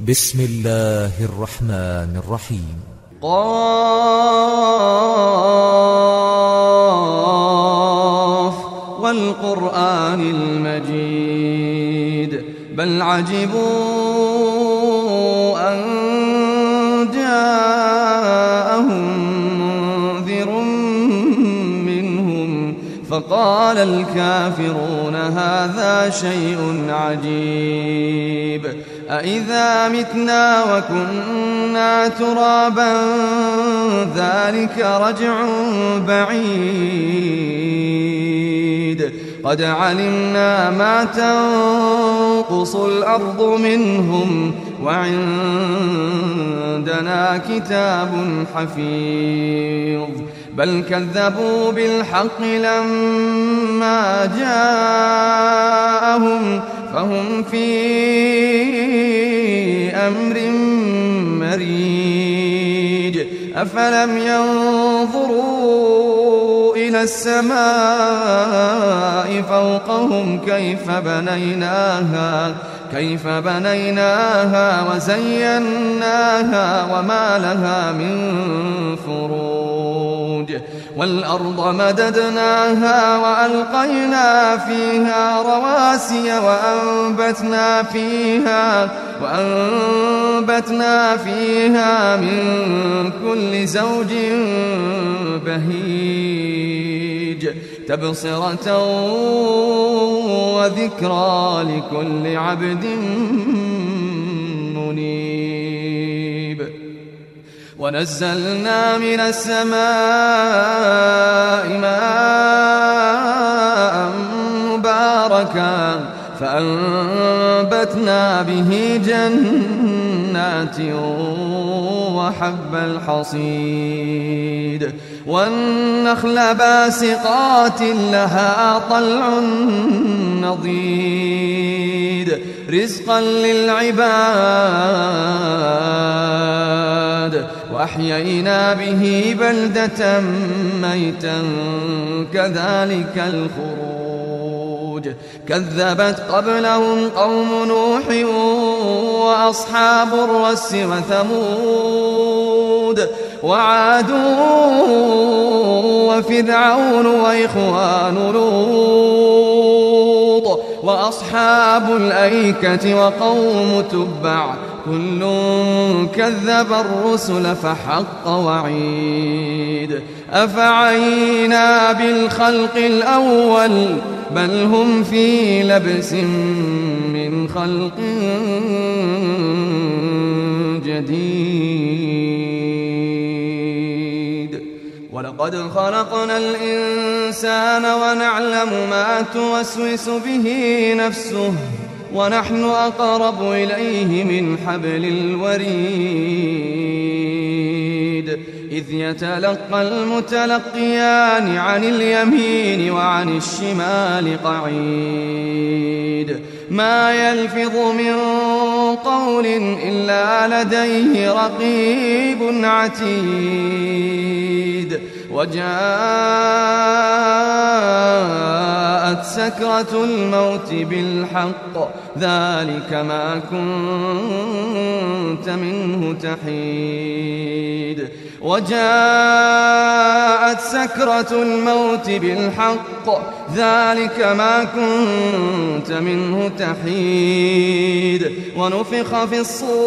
بسم الله الرحمن الرحيم. قاف والقرآن المجيد بل عجبوا أن جاءهم منذر منهم فقال الكافرون هذا شيء عجيب أإذا متنا وكنا ترابا ذلك رجع بعيد قد علمنا ما تنقص الأرض منهم وعندنا كتاب حفيظ بل كذبوا بالحق لما جاءهم فهم في أمر مريج أفلم ينظروا إلى السماء فوقهم كيف بنيناها وزيناها وما لها من فروج والأرض مددناها وألقينا فيها رواسي وأنبتنا فيها من كل زوج بهيج تبصرة وذكرى لكل عبد منيب ونزلنا من السماء ماء مباركا فأنبتنا به جنات وحب الحصيد والنخل باسقات لها طلع نضيد رزقا للعباد وأحيينا به بلدة ميتا كذلك الخروج كذبت قبلهم قوم نوح وأصحاب الرس وثمود وعاد وفرعون وإخوان لوط وأصحاب الأيكة وقوم تبع كل كذب الرسل فحق وعيد أفعينا بالخلق الأول بل هم في لبس من خلق جديد ولقد خلقنا الإنسان ونعلم ما توسوس به نفسه ونحن أقرب إليه من حبل الوريد إذ يتلقى المتلقيان عن اليمين وعن الشمال قعيد ما يلفظ من قول إلا لديه رقيب عتيد وجاءت سكرة الموت بالحق ذلك ما كنت منه تحيد وجاءت سكرة الموت بالحق ذلك ما كنت منه تحيد ونفخ في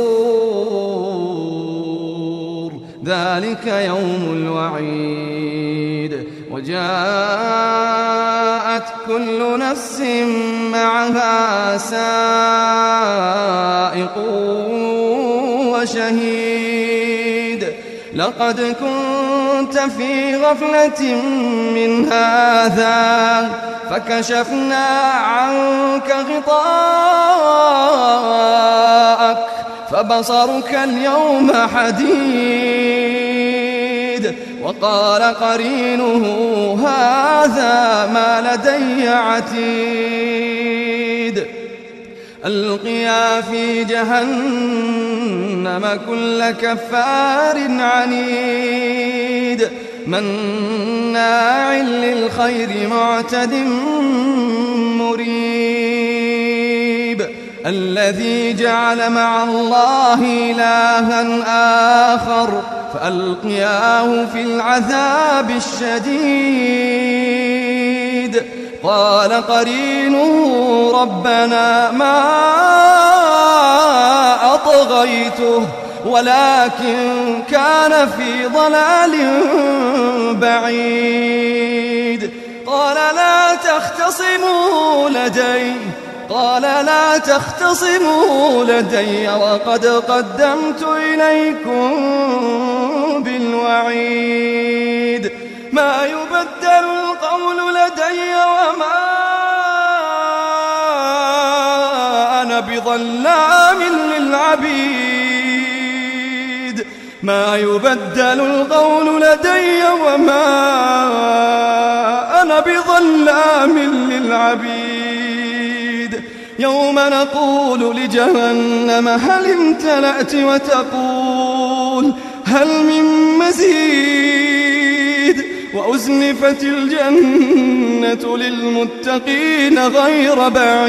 الصور ذلك يوم الوعيد وجاءت كل نفس معها سائق وشهيد لقد كنت في غفلة من هذا فكشفنا عنك غطاءك فبصرك اليوم حديد وقال قرينه هذا ما لدي عتيد ألقيا في جهنم كل كفار عنيد مناع للخير معتد مريب الذي جعل مع الله إلها آخر فألقياه في العذاب الشديد. قال قرينه ربنا ما أطغيته ولكن كان في ضلال بعيد. قال لا تختصموا لدي وقد قدمت إليكم بالوعيد. ما يبدل القول لدي وما أنا بظلام للعبيد. ما يبدل القول لدي وما أنا بظلام للعبيد. يوم نقول لجهنم هل امتلأت وتقول هل من مزيد. وأزلفت الجنة للمتقين غير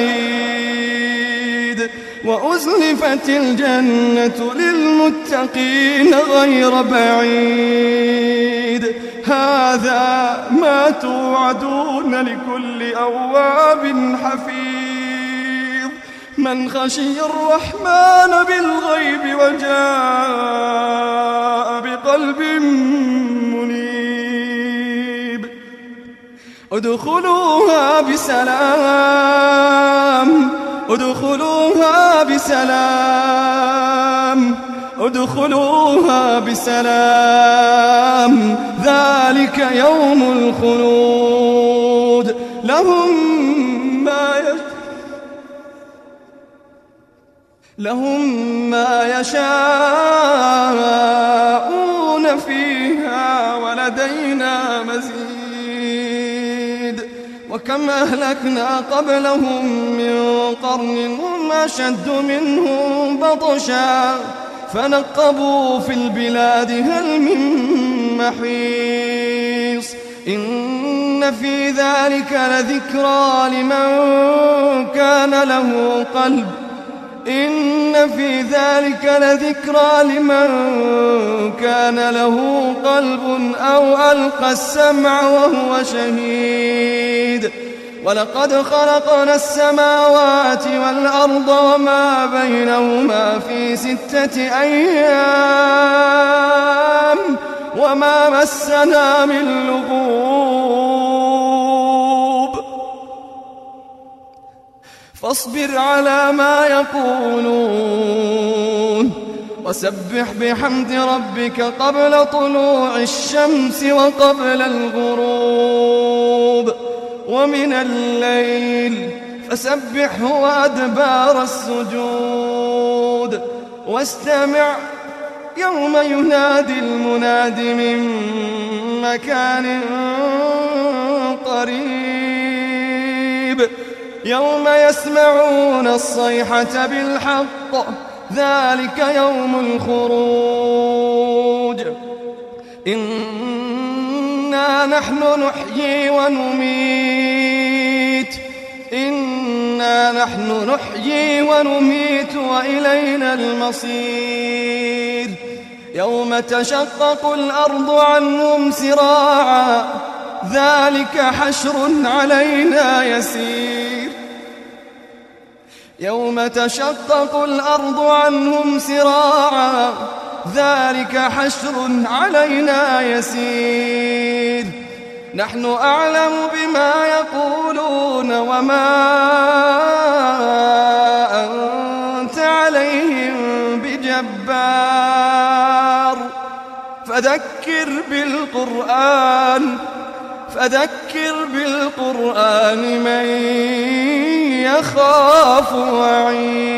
بعيد. وأزلفت الجنة للمتقين غير بعيد. هذا ما توعدون لكل أواب حفيظ من خشي الرحمن بالغيب وجاء بقلب منيب. ادخلوها بسلام ادخلوها بسلام ذلك يوم الخلود. لهم ما يشاءون فيها ولدينا مزيد. وكم أهلكنا قبلهم من قرن هم أشد منهم بطشا فنقبوا في البلاد هل من محيص. إن في ذلك لذكرى لمن كان له قلب أو ألقى السمع وهو شهيد. ولقد خلقنا السماوات والأرض وما بينهما في 6 أيام وما مسنا من لغوب. فاصبر على ما يقولون وسبح بحمد ربك قبل طلوع الشمس وقبل الغروب ومن الليل فسبحه وأدبار السجود. واستمع يوم ينادي المناد من مكان قريب. يوم يسمعون الصيحة بالحق ذلك يوم الخروج. إنا نحن نحيي ونميت وإلينا المصير. يوم تشقق الأرض عنهم سراعا ذلك حشر علينا يسير. يوم تشقق الأرض عنهم سراعا ذلك حشر علينا يسير. نحن أعلم بما يقولون وما أنت عليهم بجبار. فذكر بالقرآن من يخاف وعيد.